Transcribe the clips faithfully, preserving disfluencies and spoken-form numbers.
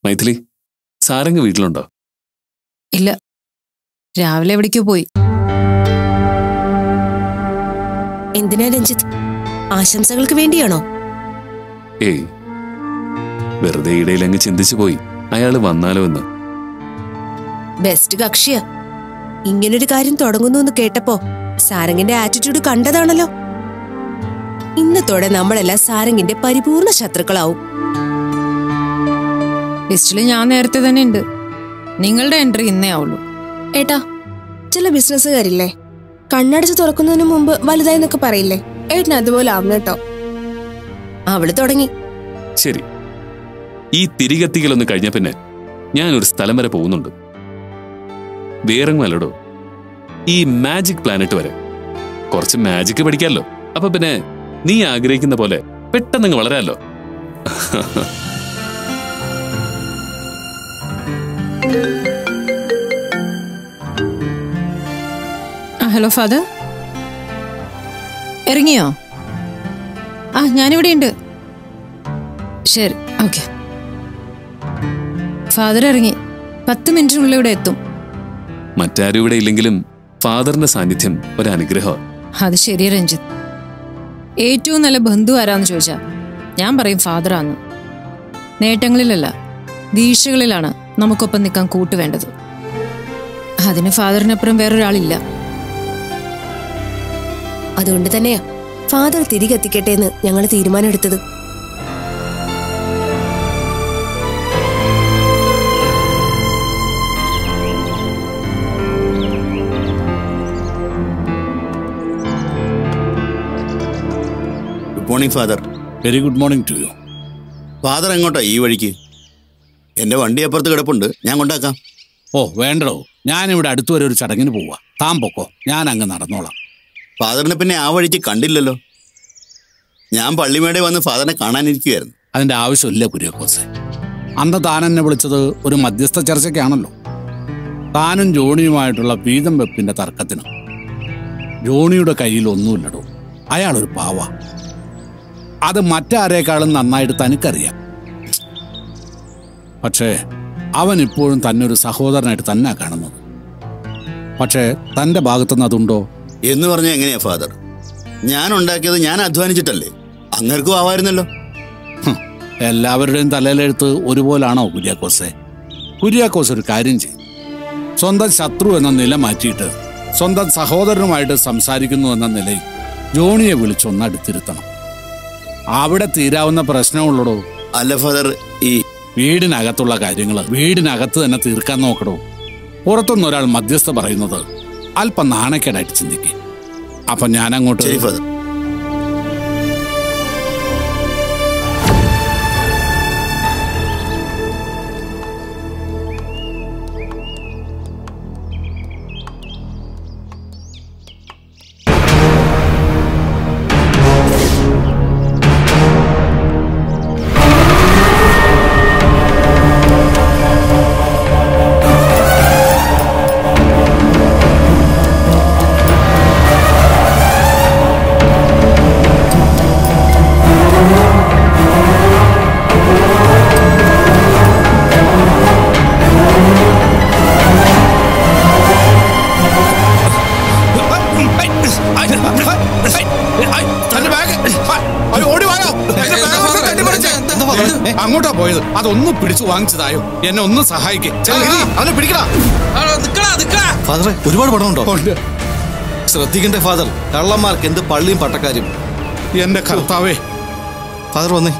മൈഥിലി, സാരംഗ് വീട്ടിലുണ്ടോ? ഇല്ല, രാവിലെ എവിടേക്കോ പോയി. എന്തിനാ രഞ്ജിത്ത്? ആശംസകൾക്ക് വേണ്ടിയാണോ? ഏയ്, വെറുതെ ഇടയിലങ്ങ് ചിന്തിച്ചു പോയി അയാള് വന്നാലോ എന്ന്. ബെസ്റ്റ് കക്ഷിയാ. ഇങ്ങനൊരു കാര്യം തുടങ്ങുന്നു എന്ന് കേട്ടപ്പോ സാരംഗിന്റെ ആറ്റിറ്റ്യൂഡ് കണ്ടതാണല്ലോ. ഇന്നത്തോടെ നമ്മളെല്ലാം സാരംഗിന്റെ പരിപൂർണ ശത്രുക്കളാവും. ലിസ്റ്റില് ഞാൻ നേരത്തെ തന്നെ ഉണ്ട്. നിങ്ങളുടെ എൻട്രി ഇന്നേ ആവുള്ളൂ. ഏട്ടാ, ചില ബിസിനസ്സുകാരില്ലേ, കണ്ണടച്ച് തുറക്കുന്നതിന് മുമ്പ് വലുതായി എന്നൊക്കെ പറയില്ലേ, ഏട്ടന് അതുപോലെ ആവുന്നു കേട്ടോ. അവള് തുടങ്ങി. ശരി, ഈ തിരികെത്തിക്കലൊന്ന് കഴിഞ്ഞ പിന്നെ ഞാനൊരു സ്ഥലം വരെ പോകുന്നുണ്ട്. വേറെങ്ങല്ലടോ, ഈ മാജിക് പ്ലാനറ്റ് വരെ. കുറച്ച് മാജിക് പഠിക്കാമല്ലോ. അപ്പൊ പിന്നെ നീ ആഗ്രഹിക്കുന്ന പോലെ പെട്ടെന്ന് വളരാമല്ലോ. Hello father, ഇറങ്ങിയോ? ആ, ഞാനിവിടെ ഉണ്ട്. ശരി, ഓക്കെ. ഫാദർ ഇറങ്ങി. പത്ത് മിനിറ്റിനുള്ളിൽ ഇവിടെ എത്തും. മറ്റാരും ഇവിടെ ഇല്ലെങ്കിലും ഫാദറിന്റെ സാന്നിധ്യം ഒരനുഗ്രഹമാണ്. അത് ശരിയാ രഞ്ജിത്ത്. ഏറ്റവും നല്ല ബന്ധു ആരാന്ന് ചോദിച്ചാ ഞാൻ പറയും ഫാദറാന്ന്. നേട്ടങ്ങളിലല്ല, വീഴ്ചകളിലാണ് നമുക്കൊപ്പം നിൽക്കാൻ കൂട്ട് വേണ്ടത്. അതിന് ഫാദറിനപ്പുറം വേറൊരാളില്ല. അതുകൊണ്ട് തന്നെയാ ഫാദർ തിരികെ എത്തിക്കട്ടെ എന്ന് ഞങ്ങൾ തീരുമാനമെടുത്തത്. Good morning father. Very good morning to you. Father എങ്ങോട്ടാ ഈ വഴിക്ക്? എൻ്റെ വണ്ടി അപ്പുറത്ത് കിടപ്പുണ്ട്, ഞാൻ കൊണ്ടാക്കാം. ഓ വേണ്ടടോ, ഞാനിവിടെ അടുത്ത് വരെ ഒരു ചടങ്ങിന് പോവാ. താൻ പൊക്കോ, ഞാൻ അങ്ങ് നടന്നോളാം. ഫാദറിനെ പിന്നെ ആ വഴിക്ക് കണ്ടില്ലല്ലോ. ഞാൻ പള്ളിമേടെ വന്ന് ഫാദറിനെ കാണാനിരിക്കുകയായിരുന്നു. അതിൻ്റെ ആവശ്യമില്ല കുര്യാക്കോസേ. അന്ന് താൻ എന്നെ വിളിച്ചത് ഒരു മധ്യസ്ഥ ചർച്ചയ്ക്കാണല്ലോ. താനും ജോണിയുമായിട്ടുള്ള വീതം വെപ്പിൻ്റെ തർക്കത്തിന്. ജോണിയുടെ കയ്യിൽ ഒന്നുമില്ലടോ. അയാളൊരു പാവ. അത് മറ്റാരേക്കാളും നന്നായിട്ട് തനിക്കറിയാം. പക്ഷേ അവൻ ഇപ്പോഴും തന്നെ ഒരു സഹോദരനായിട്ട് തന്നെ കാണുന്നത്. പക്ഷേ തൻ്റെ ഭാഗത്തുനിന്ന് അതുണ്ടോ എന്ന് പറഞ്ഞാൽ എങ്ങനെയാ ഫാദർ? ഞാൻ ഉണ്ടാക്കിയത് ഞാൻ അധ്വാനിച്ചിട്ടല്ലേ? അങ്ങർക്കും ആവായിരുന്നല്ലോ. എല്ലാവരുടെയും തലയിലെഴുത്ത് ഒരുപോലാണോ കുര്യാക്കോസേ? കുര്യാക്കോസ് ഒരു കാര്യം ചെയ്യും. സ്വന്തം ശത്രു എന്ന നില മാറ്റിയിട്ട് സ്വന്തം സഹോദരനുമായിട്ട് സംസാരിക്കുന്നു എന്ന നിലയിൽ ജോണിയെ വിളിച്ചൊന്ന് അടുത്തിരുത്തണം. അവിടെ തീരാവുന്ന പ്രശ്നമുള്ളടോ. അല്ല ഫാദർ, ഈ വീടിനകത്തുള്ള കാര്യങ്ങൾ വീടിനകത്ത് തന്നെ തീർക്കാൻ നോക്കടോ. പുറത്തുനിന്ന് ഒരാൾ മധ്യസ്ഥ പറയുന്നത് അല്പം നാണക്കേടായിട്ട് ചിന്തിക്കുക. അപ്പൊ ഞാൻ അങ്ങോട്ട്. ശരി ഫാദർ. അങ്ങോട്ടാ പോയത്? അതൊന്ന് പിടിച്ചു വാങ്ങിച്ചതായോ? എന്നെ ഒന്ന് സഹായിക്കേ. ഫാദറെ, ഒരുപാട് പണമുണ്ടോ? ശ്രദ്ധിക്കണ്ടേ ഫാദർ, കള്ളന്മാർക്ക് എന്ത് പള്ളിയും പട്ടക്കാരും. എന്റെ കർത്താവേ. ഫാദർ വന്നേ.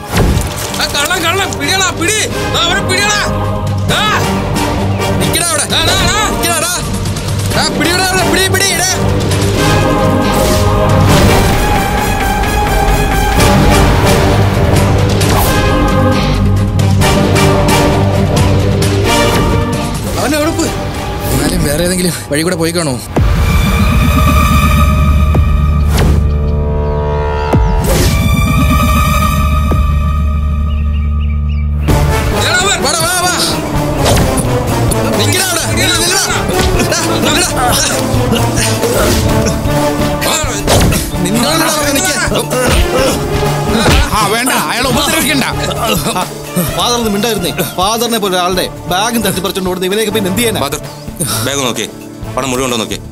എന്നാലും വേറെ ഏതെങ്കിലും വഴി കൂടെ പോയി കാണോ? ആ വേണ്ട, അയാളെ ഉപദ്രവിക്കണ്ട. ഫാദർ ഒന്നും മിണ്ടായിരുന്നേ. ഫാദറിനെ പോലെ ഒരാളുടെ ബാഗും തട്ടിപ്പറിച്ചോണ്ട് ഓടുന്ന ഇവനെയൊക്കെ പിന്നെ എന്ത് ചെയ്യാനാ? ഫാദർ ബാഗ് നോക്കിയേ, പണം മുഴുവൻ ഉണ്ടോ നോക്കിയേ.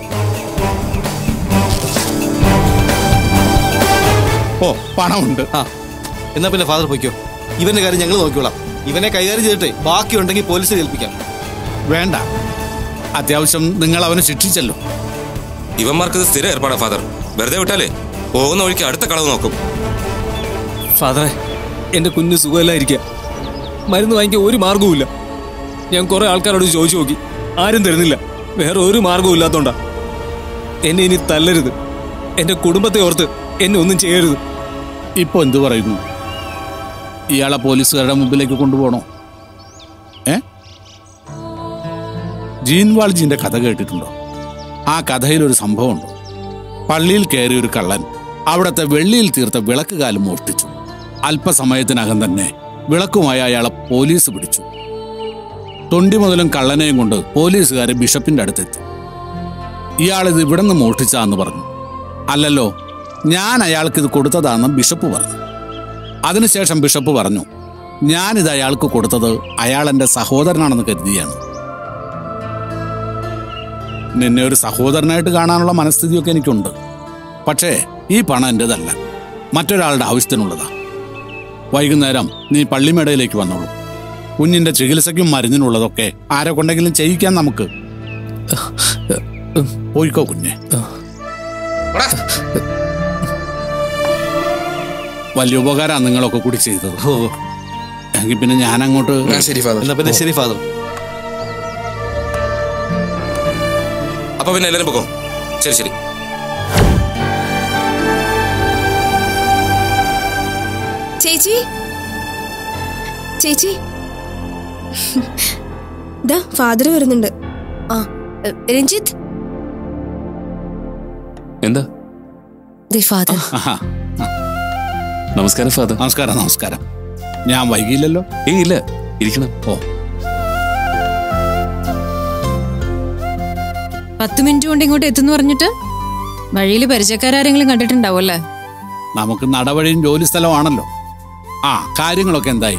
ഓ പണമുണ്ട്. ആ എന്നാ പിന്നെ ഫാദർ പോയിക്കോ. ഇവന്റെ കാര്യം ഞങ്ങൾ നോക്കിക്കോളാം. ഇവനെ കൈകാര്യം ചെയ്തിട്ടേ ബാക്കി ഉണ്ടെങ്കിൽ പോലീസിൽ ഏൽപ്പിക്കാം. വേണ്ട, അത്യാവശ്യം നിങ്ങൾ അവനെ ശിക്ഷിച്ചല്ലോ. ഇവന്മാർക്കത് സ്ഥിരം ഏർപ്പാടാ ഫാദർ. വെറുതെ വിട്ടാലേ പോകുന്ന വഴിക്ക് അടുത്ത കളവ് നോക്കും. ഫാദറെ, എന്റെ കുഞ്ഞ് സുഖമില്ലായിരിക്കുക. മരുന്ന് വാങ്ങിക്കാൻ ഒരു മാർഗവുമില്ല. ഞാൻ കുറെ ആൾക്കാരോട് ചോദിച്ചു നോക്കി, ആരും തരുന്നില്ല. വേറെ ഒരു മാർഗവും ഇല്ലാത്തോണ്ടാ. എന്നെ ഇനി തല്ലരുത്. എന്റെ കുടുംബത്തെ ഓർത്ത് എന്നെ ഒന്നും ചെയ്യരുത്. ഇപ്പൊ എന്തു പറയുന്നു? ഇയാളെ പോലീസുകാരുടെ മുമ്പിലേക്ക് കൊണ്ടുപോകണോ? ഏ ജീൻവാൾജിന്റെ കഥ കേട്ടിട്ടുണ്ടോ? ആ കഥയിലൊരു സംഭവമുണ്ട്. പള്ളിയിൽ കയറിയ ഒരു കള്ളൻ അവിടുത്തെ വെള്ളിയിൽ തീർത്ത വിളക്ക് കാലം മോഷ്ടിച്ചു. അല്പസമയത്തിനകം തന്നെ വിളക്കുമായി അയാളെ പോലീസ് പിടിച്ചു. തൊണ്ടി മുതലും കള്ളനെയും കൊണ്ട് പോലീസുകാരെ ബിഷപ്പിന്റെ അടുത്തെത്തി. ഇയാളിത് ഇവിടെ നിന്ന് മോഷ്ടിച്ചാന്ന് പറഞ്ഞു. അല്ലല്ലോ, ഞാൻ അയാൾക്കിത് കൊടുത്തതാണെന്ന് ബിഷപ്പ് പറഞ്ഞു. അതിനുശേഷം ബിഷപ്പ് പറഞ്ഞു, ഞാനിത് അയാൾക്ക് കൊടുത്തത് അയാൾ എൻ്റെ സഹോദരനാണെന്ന് കരുതിയാണ്. നിന്നെ ഒരു സഹോദരനായിട്ട് കാണാനുള്ള മനസ്ഥിതിയൊക്കെ എനിക്കുണ്ട്. പക്ഷേ ഈ പണം എൻ്റെതല്ല, മറ്റൊരാളുടെ ആവശ്യത്തിനുള്ളതാ. വൈകുന്നേരം നീ പള്ളിമേടയിലേക്ക് വന്നോളൂ. കുഞ്ഞിന്റെ ചികിത്സയ്ക്കും മരുന്നിനുള്ളതൊക്കെ ആരെ കൊണ്ടെങ്കിലും ചെയ്യിക്കാൻ നമുക്ക്. പോയിക്കോ കുഞ്ഞെ. വലിയ ഉപകാരമാണ് നിങ്ങളൊക്കെ കൂടി ചെയ്തത്. ഓ എങ്കിൽ പിന്നെ ഞാൻ അങ്ങോട്ട്. ശരി ഫാദർ. എന്നാ പിന്നെ ശരി ഫാദർ. അപ്പൊ പിന്നെ എല്ലാരും പോകോ. ശരി ശരി. ചേച്ചി ചേച്ചി ദാ ഫാദർ വരുന്നുണ്ട്. ആ രഞ്ജിത്ത്, എന്താ? ദേ ഫാദർ. ആഹാ. നമസ്കാരം ഫാദർ. നമസ്കാരം നമസ്കാരം. ഞാൻ വൈകിയില്ലല്ലോ? ഏയ് ഇല്ല, ഇരിക്കണം. ഓ പത്ത് മിനിറ്റ് കൊണ്ട് ഇങ്ങോട്ട് എത്തുന്നു പറഞ്ഞിട്ട് വഴിയിൽ പരിചയക്കാരെങ്കിലും കണ്ടിട്ടുണ്ടാവുമല്ലേ? നമുക്ക് നടവഴിയും ജോലി സ്ഥലമാണല്ലോ. ആ കാര്യങ്ങളൊക്കെ എന്തായി?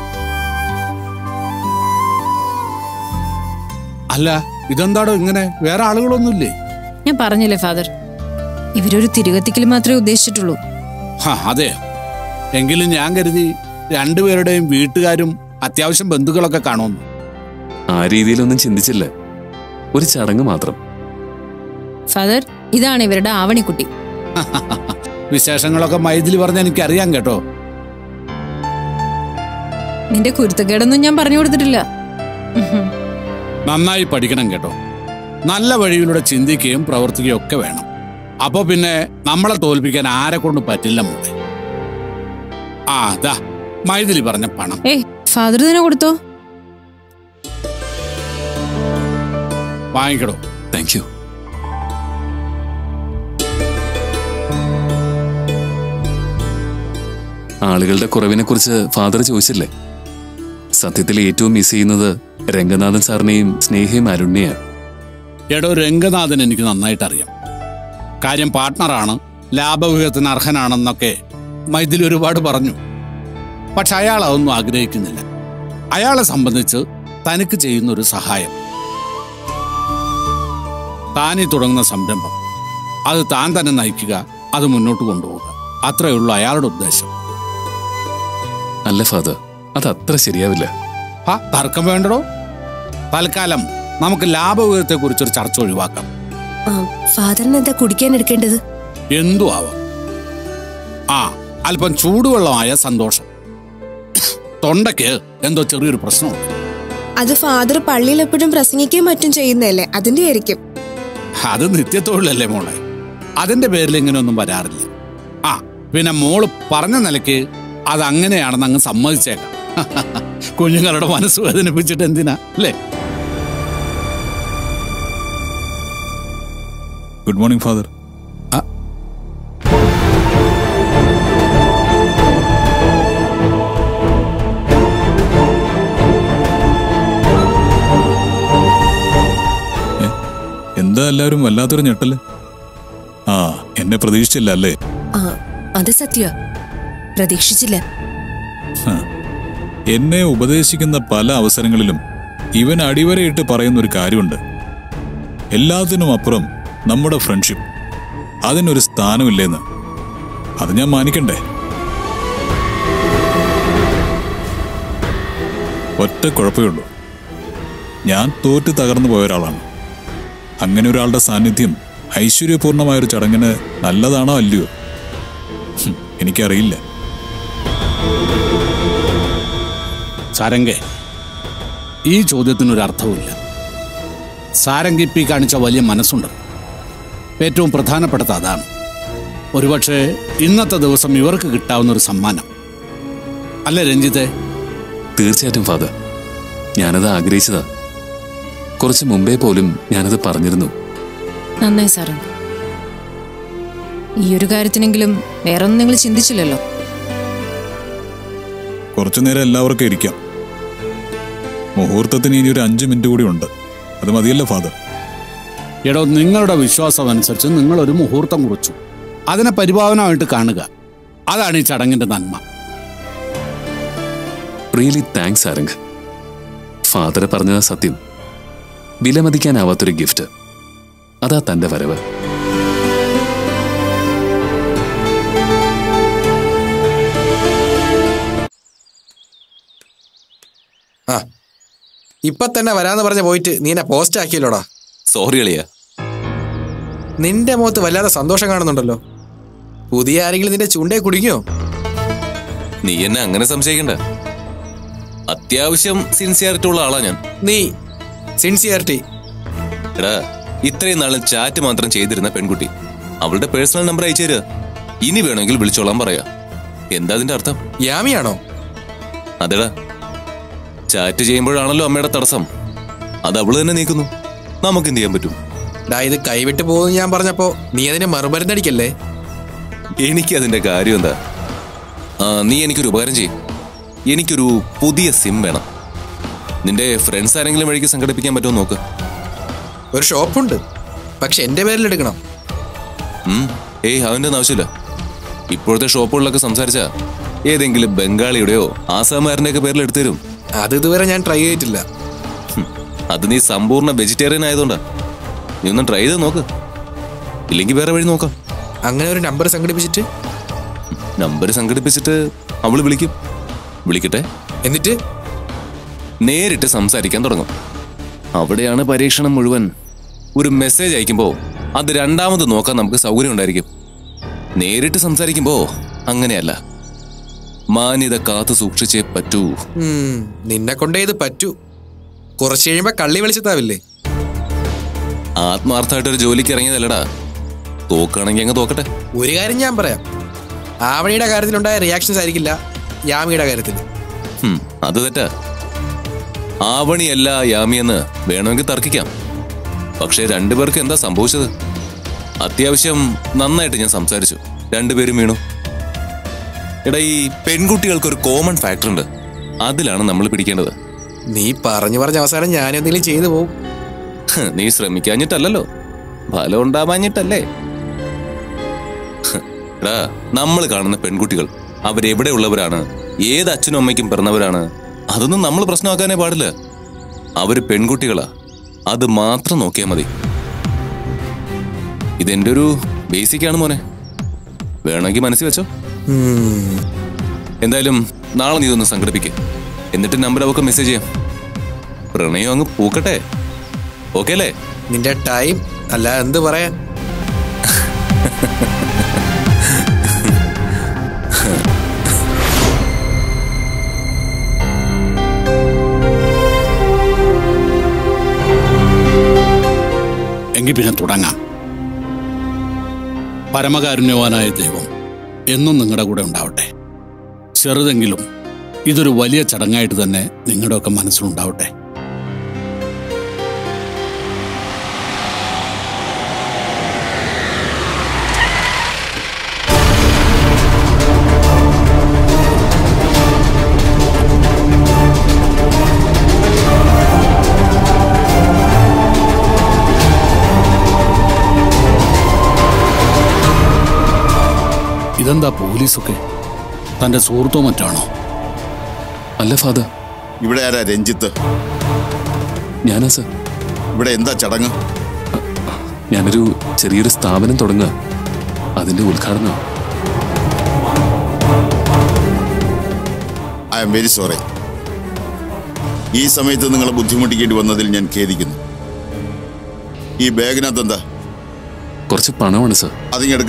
അല്ല ഇതെന്താടോ ഇങ്ങനെ? വേറെ ആളുകളൊന്നുമില്ലേ? ഞാൻ പറഞ്ഞില്ലേ ഫാദർ, ഇവരൊരു തിരുകത്തിക്കൽ മാത്രമേ ഉദ്ദേശിച്ചിട്ടുള്ളൂ. ഹാ അതെ. എങ്കിലും ഞാൻ കരുതി രണ്ടുപേരുടെയും വീട്ടുകാരും അത്യാവശ്യം ബന്ധുക്കളൊക്കെ കാണുമെന്ന്. ആ രീതിയിലൊന്നും ചിന്തിച്ചില്ല. ഒരു ചടങ്ങ് മാത്രം. ഫാദർ, ഇതാണ് ഇവരുടെ ആവണിക്കുട്ടി. വിശേഷങ്ങളൊക്കെ മൈഥിലി പറഞ്ഞ എനിക്കറിയാം കേട്ടോ. നിന്റെ കുരുത്തക്കേടൊന്നും ഞാൻ പറഞ്ഞു കൊടുത്തിട്ടില്ല. നന്നായി പഠിക്കണം കേട്ടോ. നല്ല വഴിയിലൂടെ ചിന്തിക്കുകയും പ്രവർത്തിക്കുകയും ഒക്കെ വേണം. അപ്പൊ പിന്നെ നമ്മളെ തോൽപ്പിക്കാൻ ആരെ കൊണ്ട് പറ്റില്ല മോളെ. ആ ദാ മൈഥിലി പറഞ്ഞ പണം. ഏയ് ഫാദർ തന്നെ കൊടുത്തോ. വാങ്ങിക്കടോ. Thank you. ആളുകളുടെ കുറവിനെ കുറിച്ച് ഫാദർ ചോദിച്ചില്ലേ? സത്യത്തിൽ ഏറ്റവും മിസ് ചെയ്യുന്നത് രംഗനാഥൻ സാറിനെയും സ്നേഹയും അരുണ്യാണ്. എടോ രംഗനാഥൻ എനിക്ക് നന്നായിട്ട് അറിയാം. കാര്യം പാർട്ട്ണറാണ്, ലാഭവിഹിതത്തിന് അർഹനാണെന്നൊക്കെ മൈഥിലി ഒരുപാട് പറഞ്ഞു. പക്ഷെ അയാൾ അതൊന്നും ആഗ്രഹിക്കുന്നില്ല. അയാളെ സംബന്ധിച്ച് തനിക്ക് ചെയ്യുന്ന ഒരു സഹായം, താനീ തുടങ്ങുന്ന സംരംഭം, അത് താൻ തന്നെ നയിക്കുക, അത് മുന്നോട്ട് കൊണ്ടുപോകുക, അത്രയേ ഉള്ളൂ അയാളുടെ ഉദ്ദേശം. അല്ല ഫാദർ, അത് അത്ര ശരിയാവില്ല. ആ തർക്കം വേണ്ടടോ. തൽക്കാലം നമുക്ക് ലാഭവിഹിതത്തെ കുറിച്ചൊരു ചർച്ച ഒഴിവാക്കാം. ഫാദറിന് എന്താ കുടിക്കാൻ എടുക്കേണ്ടത്? എന്തു ആവാം. ആ അല്പം ചൂടുവെള്ളമായ സന്തോഷം. തൊണ്ടയ്ക്ക് എന്തോ ചെറിയൊരു പ്രശ്നമുണ്ട്. അത് ഫാദർ പള്ളിയിൽ എപ്പോഴും പ്രസംഗിക്കുകയും മറ്റും ചെയ്യുന്നതല്ലേ, അതിന്റെ ആയിരിക്കും. അത് നിത്യത്തൊഴിലല്ലേ മോളെ, അതിന്റെ പേരിൽ ഇങ്ങനെയൊന്നും വരാറില്ല. ആ പിന്നെ മോള് പറഞ്ഞ നിലയ്ക്ക് അത് അങ്ങനെയാണെന്ന് അങ്ങ് സമ്മതിച്ചേക്കാം. കുഞ്ഞുങ്ങളുടെ മനസ്സ് വേദനിപ്പിച്ചിട്ട് എന്തിനാ അല്ലേ? Good morning father. എന്താ എല്ലാവരും വല്ലാത്തൊരു ഞെട്ടല്? ആ എന്നെ പ്രതീക്ഷിച്ചില്ല അല്ലേ? ആ അത് സത്യ, പ്രതീക്ഷിച്ചില്ല. ആ എന്നെ ഉപദേശിക്കുന്ന പല അവസരങ്ങളിലും ഇവൻ അടിവരയിട്ട് പറയുന്നൊരു കാര്യമുണ്ട്. എല്ലാത്തിനും അപ്പുറം നമ്മുടെ ഫ്രണ്ട്ഷിപ്പ്, അതിനൊരു സ്ഥാനമില്ലേന്ന്. അത് ഞാൻ മാനിക്കണ്ടേ? ഒറ്റ കുഴപ്പമേ ഉള്ളൂ, ഞാൻ തോറ്റ് തകർന്നു പോയ ഒരാളാണ്. അങ്ങനെ ഒരാളുടെ സാന്നിധ്യം ഐശ്വര്യപൂർണമായൊരു ചടങ്ങിന് നല്ലതാണോ അല്ലയോ എനിക്കറിയില്ല. സാരംഗേ, ഈ ചോദ്യത്തിനൊരർത്ഥവുമില്ല. സാരംഗി പി കാണിച്ച വലിയ മനസ്സുണ്ട്. ഏറ്റവും പ്രധാനപ്പെട്ടത് അതാണ്. ഒരുപക്ഷെ ഇന്നത്തെ ദിവസം ഇവർക്ക് കിട്ടാവുന്ന ഒരു സമ്മാനം അല്ലേ രഞ്ജിത്തെ? തീർച്ചയായിട്ടും ഫാദർ, ഞാനത് ആഗ്രഹിച്ചതാ. കുറച്ച് മുമ്പേ പോലും ഞാനത് പറഞ്ഞിരുന്നു. നന്നായി സാറേ. ഈ ഒരു കാര്യത്തിനെങ്കിലും വേറൊന്നും നിങ്ങൾ ചിന്തിച്ചില്ലല്ലോ. കുറച്ചു നേരം എല്ലാവർക്കും ഇരിക്കാം. മുഹൂർത്തത്തിന് ഇനി ഒരു അഞ്ചു മിനിറ്റ് കൂടി ഉണ്ട്. അത് മതിയല്ലോ ഫാദർ? എടോ, നിങ്ങളുടെ വിശ്വാസം അനുസരിച്ച് നിങ്ങളൊരു മുഹൂർത്തം കുറിച്ചു. അതിനെ പരിഭാവനമായിട്ട് കാണുക. അതാണ് ഈ ചടങ്ങിന്റെ നന്മ. Really thanks Sarang. ഫാദറെ പറഞ്ഞതാ സത്യം. വിലമതിക്കാനാവാത്തൊരു ഗിഫ്റ്റ്. അതാ തന്റെ വരവ്. ആ, ഇപ്പൊ തന്നെ വരാന്ന് പറഞ്ഞ പോയിട്ട് നീ എന്നെ പോസ്റ്റ് ആക്കിയല്ലോടാ. സോറി അളിയ. നിന്റെ മുഖത്ത് വല്ലാതെ സന്തോഷം കാണുന്നുണ്ടല്ലോ. പുതിയ ആരെങ്കിലും നിന്റെ ചൂണ്ടയെ കുടിക്കോ? നീ എന്നെ അങ്ങനെ സംശയിക്കണ്ട. അത്യാവശ്യം സിൻസിയറിറ്റി ഉള്ള ആളാ ഞാൻ. നീ സിൻസിയറിറ്റി? എടാ, ഇത്രയും നാളും ചാറ്റ് മാത്രം ചെയ്തിരുന്ന പെൺകുട്ടി അവളുടെ പേഴ്സണൽ നമ്പർ അയച്ചു തരിക. ഇനി വേണമെങ്കിൽ വിളിച്ചോളാൻ പറയാ. എന്താ അതിന്റെ അർത്ഥം? യാമിയാണോ? അതെടാ, ചാറ്റ് ചെയ്യുമ്പോഴാണല്ലോ അമ്മയുടെ തടസ്സം. അത് അവള് തന്നെ നീക്കുന്നു. നമുക്ക് എന്ത് ചെയ്യാൻ പറ്റും? ഡാ, ഇത് കൈവിട്ട് പോകുന്നു ഞാൻ പറഞ്ഞപ്പോ നീ അതിനെ മറുമരുന്നടിക്കല്ലേ? എനിക്ക് അതിന്റെ കാര്യം എന്താ? ആ, നീ എനിക്കൊരു ഉപകാരം ചെയ്യും. എനിക്കൊരു പുതിയ സിം വേണം. നിന്റെ ഫ്രണ്ട്സ് ആരെങ്കിലും വഴിക്ക് സംഘടിപ്പിക്കാൻ പറ്റുമോ നോക്ക്. ഒരു ഷോപ്പുണ്ട്, പക്ഷെ എന്റെ പേരിൽ എടുക്കണം. ഏയ്, അവൻ്റെ ഒന്നും ആവശ്യമില്ല. ഇപ്പോഴത്തെ ഷോപ്പുകളിലൊക്കെ സംസാരിച്ച ഏതെങ്കിലും ബംഗാളിയുടെയോ ആസാമുകാരൻ്റെയൊക്കെ പേരിൽ എടുത്തു തരും. അത് ഇതുവരെ ഞാൻ ട്രൈ ചെയ്തിട്ടില്ല. അത് നീ സമ്പൂർണ്ണ വെജിറ്റേറിയൻ ആയതുകൊണ്ടാ. നീ ഒന്ന് ട്രൈ ചെയ്ത് നോക്ക്. ഇല്ലെങ്കിൽ വേറെ വഴി നോക്കാം. അങ്ങനെ ഒരു നമ്പർ സംഘടിപ്പിച്ചിട്ട് നമ്പർ സംഘടിപ്പിച്ചിട്ട് അവള് വിളിക്കും. വിളിക്കട്ടെ, എന്നിട്ട് നേരിട്ട് സംസാരിക്കാൻ തുടങ്ങും. അവിടെയാണ് പരീക്ഷണം മുഴുവൻ. ഒരു മെസ്സേജ് അയക്കുമ്പോൾ അത് രണ്ടാമത് നോക്കാൻ നമുക്ക് സൗകര്യം ഉണ്ടായിരിക്കും. നേരിട്ട് സംസാരിക്കുമ്പോ അങ്ങനെയല്ല. മാന്യത കാത്തു സൂക്ഷിച്ചേ പറ്റൂ. നിന്നെ കൊണ്ടേ ഇത് പറ്റൂ. കുറച്ച് കഴിയുമ്പോ കള്ളി വെളിച്ചത്താവില്ലേ? ആത്മാർത്ഥമായിട്ടൊരു ജോലിക്ക് ഇറങ്ങിയതല്ലടാ. തോക്കാണെങ്കിൽ അങ്ങ് തോക്കട്ടെ. ഒരു കാര്യം ഞാൻ പറയാം, ആവണിയുടെ കാര്യത്തിലുണ്ടായ റിയാക്ഷൻസ് ആയിരിക്കില്ല യാമിയുടെ കാര്യത്തിൽ. അത് തെറ്റാ. ആവണിയല്ല യാമിയെന്ന് വേണമെങ്കിൽ തർക്കിക്കാം. പക്ഷെ രണ്ടുപേർക്ക് എന്താ സംഭവിച്ചത്? അത്യാവശ്യം നന്നായിട്ട് ഞാൻ സംസാരിച്ചു. രണ്ടുപേരും വീണു. എടാ, ഈ പെൺകുട്ടികൾക്കൊരു കോമൺ ഫാക്ടർ ഉണ്ട്. അതിലാണ് നമ്മൾ പിടിക്കേണ്ടത്. നീ പറഞ്ഞു പറഞ്ഞ അവസാനം ഞാനെന്തെങ്കിലും ചെയ്തു പോവും. നീ ശ്രമിക്കാഞ്ഞിട്ടല്ലോ, ഫലം ഉണ്ടാവാഞ്ഞിട്ടല്ലേ? എടാ, നമ്മൾ കാണുന്ന പെൺകുട്ടികൾ അവരെവിടെ ഉള്ളവരാണ്, ഏത് അച്ഛനും അമ്മയ്ക്കും പിറന്നവരാണ്, അതൊന്നും നമ്മൾ പ്രശ്നമാക്കാനേ പാടില്ല. അവര് പെൺകുട്ടികളാ, അത് മാത്രം നോക്കിയാൽ മതി. ഇതെന്റെ ഒരു ബേസിക്കാണ് മോനെ. വേണമെങ്കിൽ മനസ്സിൽ വെച്ചോ. എന്തായാലും നാളെ നീ ഇതൊന്ന് സംഘടിപ്പിക്കുക. എന്നിട്ട് നമ്പർ അവർക്ക് മെസ്സേജ് ചെയ്യാം. പ്രണയം അങ്ങ് പൂക്കട്ടെ. ഓക്കെ അല്ലേ? നിന്റെ ടൈം അല്ല എന്ത് പറയാൻ. എങ്കിൽ പിന്നെ തുടങ്ങാം. പരമകാരുണ്യവാനായ ദൈവം എന്നും നിങ്ങളുടെ കൂടെ ഉണ്ടാവട്ടെ. ചെറുതെങ്കിലും ഇതൊരു വലിയ ചടങ്ങായിട്ട് തന്നെ നിങ്ങളുടെയൊക്കെ മനസ്സിലുണ്ടാവട്ടെ. ഇതെന്താ പോലീസൊക്കെ? തന്റെ സുഹൃത്തോ മറ്റാണോ? അല്ല ഫാദർ. ഇവിടെ ആരാ രഞ്ജിത്ത്? ഞാനാ സർ. ഇവിടെ എന്താ ചടങ്ങ്? ഞാനൊരു ചെറിയൊരു സ്ഥാപനം തുടങ്ങുക, അതിന്റെ ഉദ്ഘാടനം. I am very sorry. ഈ സമയത്ത് നിങ്ങളെ ബുദ്ധിമുട്ടിക്കേണ്ടി വന്നതിൽ ഞാൻ ഖേദിക്കുന്നു. ഈ ബാഗിനകത്ത് എന്താ? കുറച്ച് പണമാണ് സർ. അതിങ്ങെടുക്ക.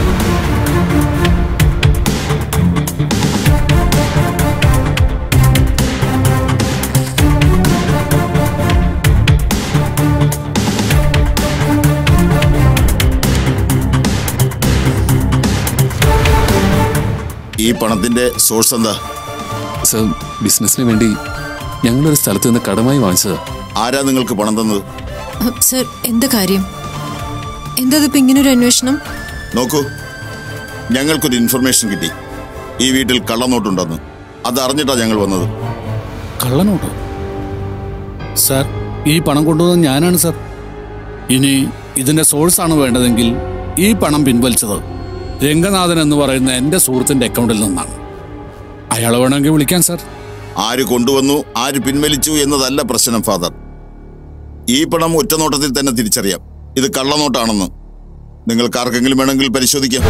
ഈ പണത്തിന്റെ സോഴ്സ് എന്താ? സർ, ബിസിനസിന് വേണ്ടി ഞങ്ങളൊരു സ്ഥലത്ത് നിന്ന് കടമായി വാങ്ങിച്ചതാ. ആരാ നിങ്ങൾക്ക് പണം തന്നത്? സർ, എന്താ കാര്യം? എന്താ ഇപ്പൊ ഇങ്ങനൊരു അന്വേഷണം? നോക്കൂ, ഞങ്ങൾക്കൊരു ഇൻഫർമേഷൻ കിട്ടി. ഈ വീട്ടിൽ കള്ളനോട്ടുണ്ടെന്ന്. അത് അറിഞ്ഞിട്ടാ ഞങ്ങൾ വന്നത്. കള്ളനോട്ടോ? സാർ, ഈ പണം കൊണ്ടുവന്നത് ഞാനാണ് സാർ. ഇനി ഇതിന്റെ സോഴ്സ് ആണ് വേണ്ടതെങ്കിൽ ഈ പണം പിൻവലിച്ചത് രംഗനാഥൻ എന്ന് പറയുന്ന എന്റെ സുഹൃത്തിന്റെ അക്കൗണ്ടിൽ നിന്നാണ്. അയാളെ വേണമെങ്കിൽ വിളിക്കാൻ സാർ. ആര് കൊണ്ടുവന്നു, ആര് പിൻവലിച്ചു എന്നതല്ല പ്രശ്നം ഫാദർ. ഈ പണം ഒറ്റനോട്ടത്തിൽ തന്നെ തിരിച്ചറിയാം ഇത് കള്ളനോട്ടാണെന്ന്. നിങ്ങൾക്ക് ആർക്കെങ്കിലും വേണമെങ്കിൽ പരിശോധിക്കാം.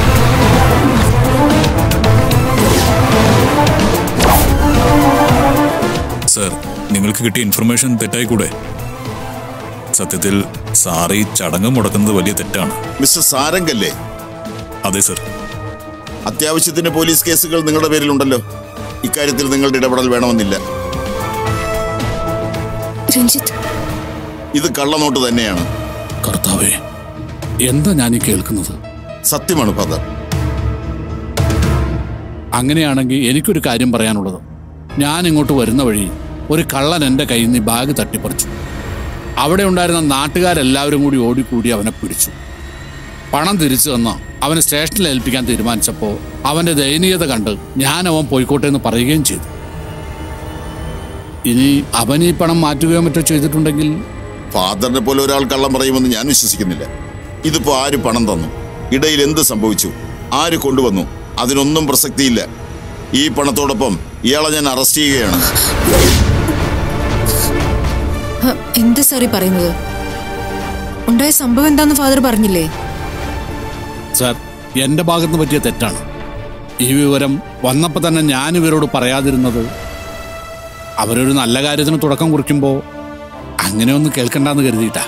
സർ, നിങ്ങൾക്ക് കിട്ടിയ ഇൻഫർമേഷൻ തെറ്റായിക്കൂടെ? സത്യത്തിൽ സാർ ഈ ചടങ്ങ് മുടക്കുന്നത് വലിയ തെറ്റാണ്. മിസ്റ്റർ സാരംഗല്ലേ? അതെ സർ. അത്യാവശ്യത്തിന് പോലീസ് കേസുകൾ നിങ്ങളുടെ പേരിലുണ്ടല്ലോ. ഇക്കാര്യത്തിൽ നിങ്ങളുടെ ഇടപെടൽ വേണമെന്നില്ല. രഞ്ജിത്ത്, ഇത് കള്ളനോട്ട് തന്നെയാണ്. കർത്താവേ, എന്താ ഞാൻ ഈ കേൾക്കുന്നത്? സത്യമാണ് ഫാദർ. അങ്ങനെയാണെങ്കിൽ എനിക്കൊരു കാര്യം പറയാനുള്ളത്. ഞാൻ ഇങ്ങോട്ട് വരുന്ന വഴി ഒരു കള്ളൻ എൻ്റെ കയ്യിൽ നിന്ന് ബാഗ് തട്ടിപ്പറിച്ചു. അവിടെ ഉണ്ടായിരുന്ന നാട്ടുകാരെല്ലാവരും കൂടി ഓടിക്കൂടി അവനെ പിടിച്ചു. പണം തിരിച്ചു തന്ന അവനെ സ്റ്റേഷനിൽ ഏൽപ്പിക്കാൻ തീരുമാനിച്ചപ്പോൾ അവൻ്റെ ദയനീയത കണ്ട് ഞാൻ അവൻ പോയിക്കോട്ടെ എന്ന് പറയുകയും ചെയ്തു. ഇനി അവൻ ഈ പണം മാറ്റുകയോ മറ്റോ ചെയ്തിട്ടുണ്ടെങ്കിൽ? ഫാദറിനെ പോലെ ഒരാൾ കള്ളം പറയുമെന്ന് ഞാൻ വിശ്വസിക്കുന്നില്ല. ഇതിപ്പോ ആര് പണം തന്നു, ഇടയിൽ എന്ത് സംഭവിച്ചു, ആര് കൊണ്ടുവന്നു, അതിനൊന്നും പ്രസക്തിയില്ല. ഈ പണത്തോടൊപ്പം ഇയാളെ ഞാൻ അറസ്റ്റ് ചെയ്യുകയാണ്. എന്ത് സാറി പറയുന്നത്? ഉണ്ടായ സംഭവം എന്താന്ന് ഫാദർ പറഞ്ഞില്ലേ? സാർ, എന്റെ ഭാഗത്ത് പറ്റിയ തെറ്റാണ്. ഈ വിവരം വന്നപ്പോൾ തന്നെ ഞാൻ ഇവരോട് പറയാതിരുന്നത്. അവരൊരു നല്ല കാര്യത്തിന് തുടക്കം കുറിക്കുമ്പോൾ അങ്ങനെയൊന്നും കേൾക്കണ്ടെന്ന് കരുതിയിട്ടാ.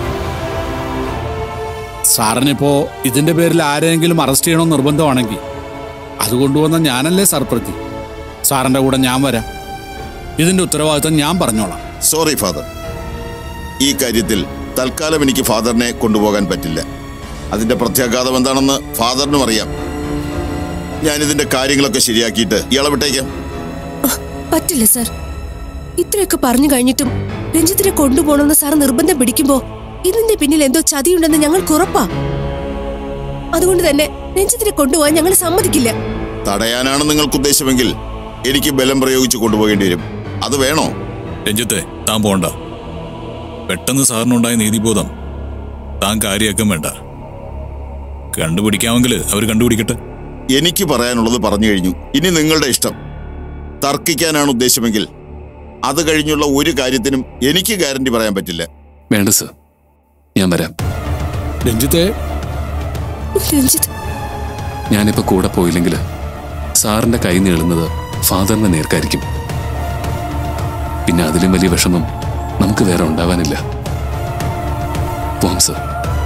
സാറിനിപ്പോ ഇതിന്റെ പേരിൽ ആരെങ്കിലും അറസ്റ്റ് ചെയ്യണമെന്ന് നിർബന്ധമാണെങ്കിൽ അത് കൊണ്ടുവന്ന ഞാനല്ലേ സാർ പ്രതി. സാറിന്റെ കൂടെ ഞാൻ വരാം. ഇതിന്റെ ഉത്തരവാദിത്തം ഞാൻ പറഞ്ഞോളാം. സോറി ഫാദർ, ഈ കാര്യത്തിൽ തൽക്കാലം എനിക്ക് ഫാദറിനെ കൊണ്ടുപോകാൻ പറ്റില്ല. അതിന്റെ പ്രത്യാഘാതം എന്താണെന്ന് ഫാദറിനും അറിയാം. ഞാനിതിന്റെ കാര്യങ്ങളൊക്കെ ശരിയാക്കിയിട്ട് ഇയാളെ വിട്ടേക്കാം. പറ്റില്ല സാർ. ഇത്രയൊക്കെ പറഞ്ഞു കഴിഞ്ഞിട്ടും രഞ്ജിത്തിനെ കൊണ്ടുപോകണമെന്ന് സാർ നിർബന്ധം പിടിക്കുമ്പോ ഇതിന്റെ പിന്നിൽ എന്തോ ചതിയുണ്ടെന്ന് ഞങ്ങൾക്ക് ഉറപ്പാ. അതുകൊണ്ട് തന്നെ രഞ്ജിത്തിനെ കൊണ്ടുപോകാൻ ഞങ്ങൾ സമ്മതിക്കില്ല. തടയാനാണ് നിങ്ങൾക്ക് ഉദ്ദേശമെങ്കിൽ എനിക്ക് ബലം പ്രയോഗിച്ച് കൊണ്ടുപോകേണ്ടി വരും. അത് വേണോ? രഞ്ജിത്തെ, താൻ പോണ്ട. പെട്ടെന്ന് സാറിനുണ്ടായ നീതിബോധം താൻ കാര്യമാക്കാൻ വേണ്ട. കണ്ടുപിടിക്കാമെങ്കിൽ അവർ കണ്ടുപിടിക്കട്ടെ. എനിക്ക് പറയാനുള്ളത് പറഞ്ഞു കഴിഞ്ഞു. ഇനി നിങ്ങളുടെ ഇഷ്ടം. തർക്കിക്കാനാണ് ഉദ്ദേശമെങ്കിൽ അത് കഴിഞ്ഞുള്ള ഒരു കാര്യത്തിനും എനിക്ക് ഗ്യാരണ്ടി പറയാൻ പറ്റില്ല. വേണ്ട സർ, ഞാൻ വരാം. രഞ്ജിത്തെ, രഞ്ജിത്ത്, ഞാനിപ്പോ കൂടെ പോയില്ലെങ്കിൽ സാറിന്റെ കൈ നീളുന്നത് ഫാദറിന്റെ നേർക്കായിരിക്കും. പിന്നെ അതിലും വലിയ വിഷമം നമുക്ക് വേറെ ഉണ്ടാവാനില്ല. പോം സർ.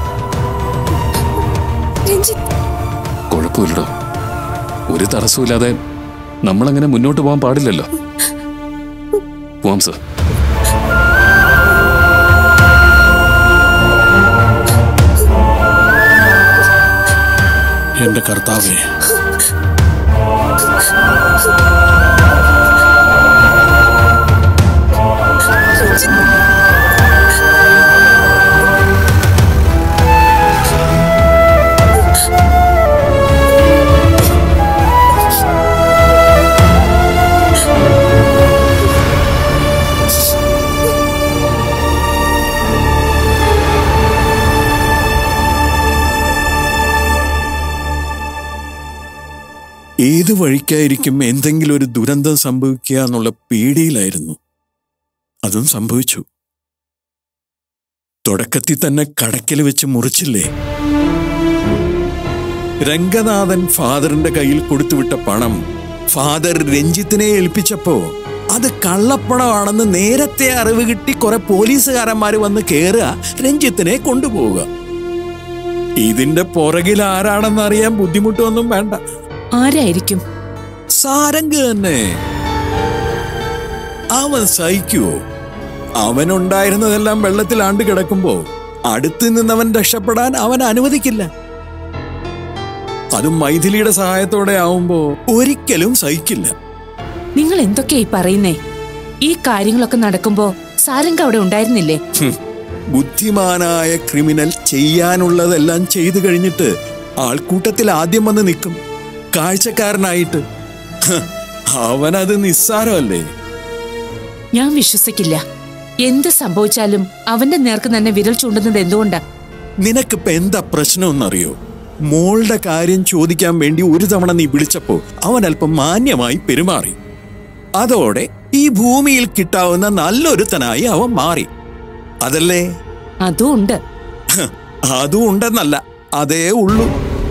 കുഴപ്പമില്ലടോ, ഒരു തടസ്സമില്ലാതെ നമ്മളങ്ങനെ മുന്നോട്ട് പോകാൻ പാടില്ലല്ലോ. പോവാം സർ. എന്റെ കർത്താവേ, ഏത് ഏത് വഴിക്കായിരിക്കും എന്തെങ്കിലും ഒരു ദുരന്തം സംഭവിക്കുക എന്നുള്ള പേടിയിലായിരുന്നു. അതും സംഭവിച്ചു. തുടക്കത്തിൽ തന്നെ കടക്കൽ വെച്ച് മുറിച്ചില്ലേ. രംഗനാഥൻ ഫാദറിന്റെ കയ്യിൽ കൊടുത്തുവിട്ട പണം ഫാദർ രഞ്ജിത്തിനെ ഏൽപ്പിച്ചപ്പോ അത് കള്ളപ്പണമാണെന്ന് നേരത്തെ അറിവ് കിട്ടി കുറെ പോലീസുകാരന്മാര് വന്ന് കേറുക, രഞ്ജിത്തിനെ കൊണ്ടുപോവുക. ഇതിന്റെ പുറകിൽ ആരാണെന്ന് അറിയാൻ ബുദ്ധിമുട്ടൊന്നും വേണ്ട. ആരായിരിക്കും? സാരംഗ് തന്നെ. അവൻ സഹിക്കുവോ? അവനുണ്ടായിരുന്നതെല്ലാം വെള്ളത്തിൽ ആണ്ട് കിടക്കുമ്പോ അടുത്ത് നിന്നവൻ രക്ഷപ്പെടാൻ അവൻ അനുവദിക്കില്ല. അതും മൈഥിലിയുടെ സഹായത്തോടെ ആവുമ്പോ ഒരിക്കലും സഹിക്കില്ല. നിങ്ങൾ എന്തൊക്കെയായി പറയുന്നേ? ഈ കാര്യങ്ങളൊക്കെ നടക്കുമ്പോ സാരംഗ് അവിടെ ഉണ്ടായിരുന്നില്ലേ? ബുദ്ധിമാനായ ക്രിമിനൽ ചെയ്യാനുള്ളതെല്ലാം ചെയ്തു കഴിഞ്ഞിട്ട് ആൾക്കൂട്ടത്തിൽ ആദ്യം വന്ന് നിൽക്കും, കാഴ്ചക്കാരനായിട്ട്. അവനത് നിസ്സാരമല്ലേ? ഞാൻ വിശ്വസിക്കില്ല. എന്ത് സംഭവിച്ചാലും അവന്റെ നേർക്ക് തന്നെ വിരൽ ചൂണ്ടുന്നത് എന്തുകൊണ്ടാ? നിനക്കിപ്പോ എന്താ പ്രശ്നമെന്നറിയോ? മോളുടെ കാര്യം ചോദിക്കാൻ വേണ്ടി ഒരു തവണ നീ വിളിച്ചപ്പോ അവൻ അല്പം മാന്യമായി പെരുമാറി. അതോടെ ഈ ഭൂമിയിൽ കിട്ടാവുന്ന നല്ലൊരുത്തനായി അവൻ മാറി. അതല്ലേ? അതും ഉണ്ട്. അതും ഉണ്ടെന്നല്ല, അതേ ഉള്ളൂ.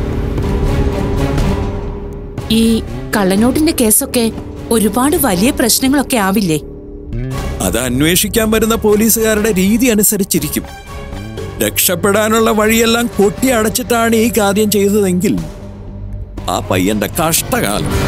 ഈ കള്ളനോട്ടിന്റെ കേസൊക്കെ ഒരുപാട് വലിയ പ്രശ്നങ്ങളൊക്കെ ആവില്ലേ? അത് അന്വേഷിക്കാൻ വരുന്ന പോലീസുകാരുടെ രീതി അനുസരിച്ചിരിക്കും. രക്ഷപ്പെടാനുള്ള വഴിയെല്ലാം കൊട്ടി അടച്ചിട്ടാണ് ഈ കാര്യം ചെയ്തതെങ്കിൽ ആ പയ്യന്റെ കഷ്ടകാലം.